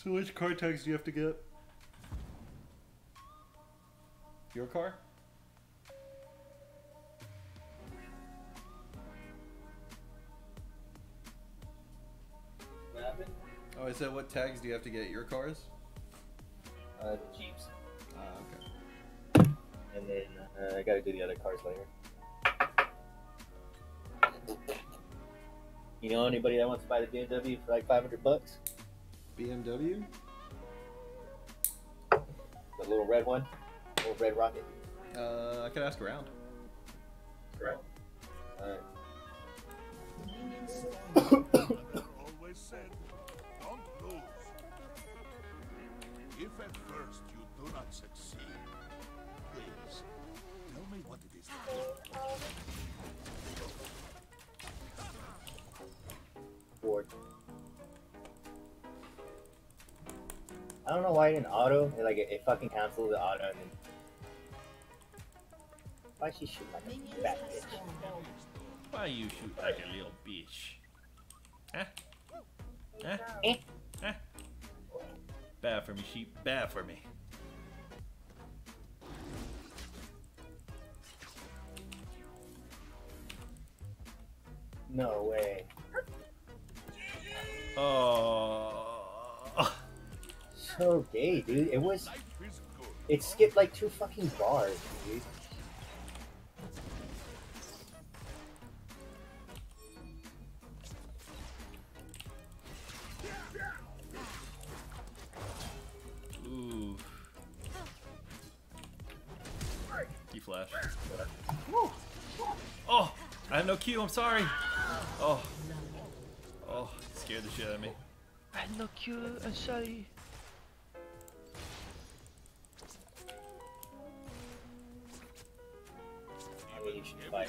So which car tags do you have to get? Your car? What happened? Oh, I said what tags do you have to get your cars? The Jeeps. Okay. And then I gotta do the other cars later. You know anybody that wants to buy the BMW for like $500? BMW? The little red one? Little red rocket? I could ask around. Correct. Alright. Always said, don't lose. If at first you do not succeed, please tell me what it is. Ford. I don't know why it didn't auto. It fucking canceled the auto and then. Why she shoot like a fat bitch? Why you shoot like a little bitch? Huh? Huh? Eh? Huh? Bad for me, sheep. Bad for me. No way. Oh. So gay, dude. It skipped like 2 fucking bars, dude. Ooh. You flash. Oh! I have no Q, I'm sorry! Oh. Oh, scared the shit out of me. I had no Q, I'm sorry. I think you should fight.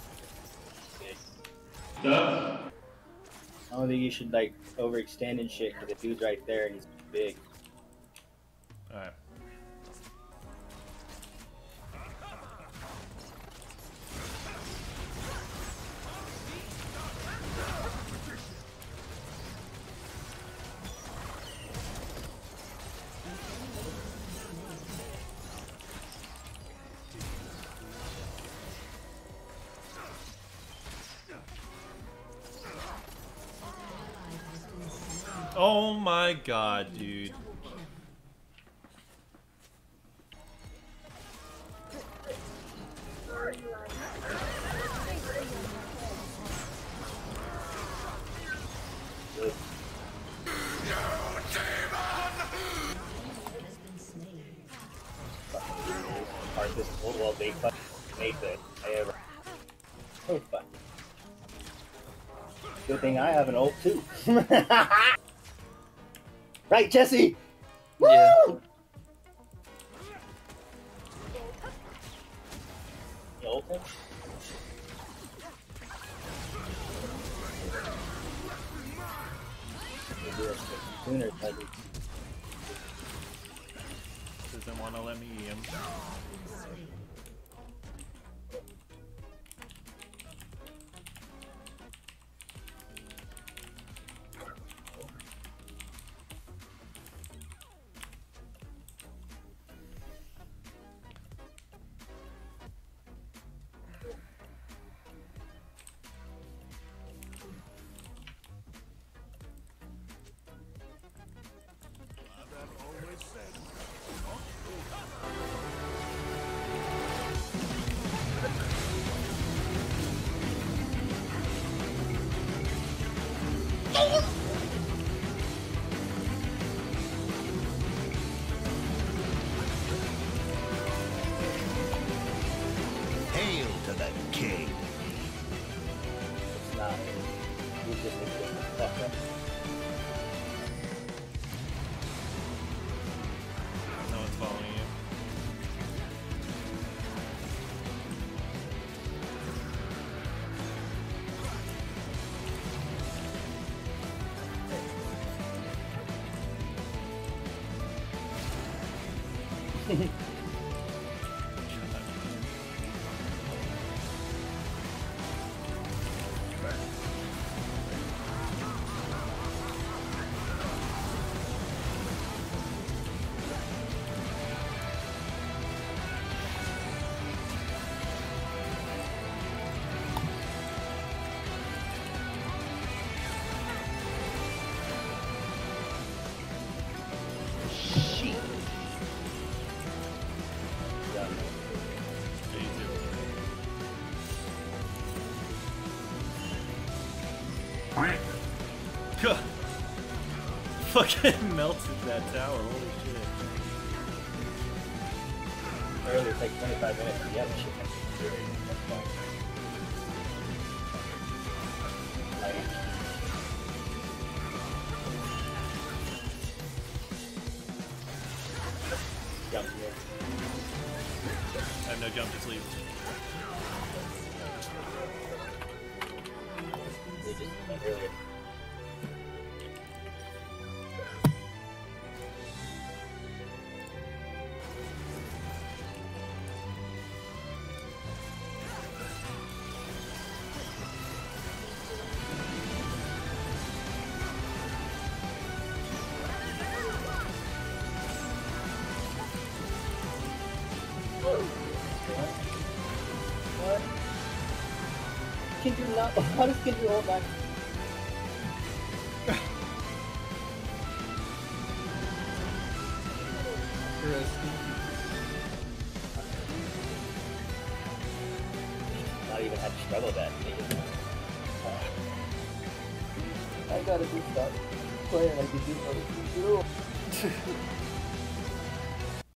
Duh. I don't think you should like overextend and shit because the dude's right there and he's big. Alright. Oh my god, dude. Hardest well they fucking made that I ever. Oh fuck. Good thing I have an ult too. Right, Jesse? Yeah. Woo! You ult him? Sooner, buddy. Doesn't want to let me eat him. Always said, Hail to the king. It's not. You just need to get the fuck up. No one's following you. God. Fucking melted that tower, holy shit. Earlier, it's like 25 minutes. Yeah, the shit has to be serious. That's fine. Like, jump here. I have no jump, just leave. They just like earlier. What? Kindred not. How does Kindred hold back? Not even had to struggle that. I gotta do stuff. Player like you do.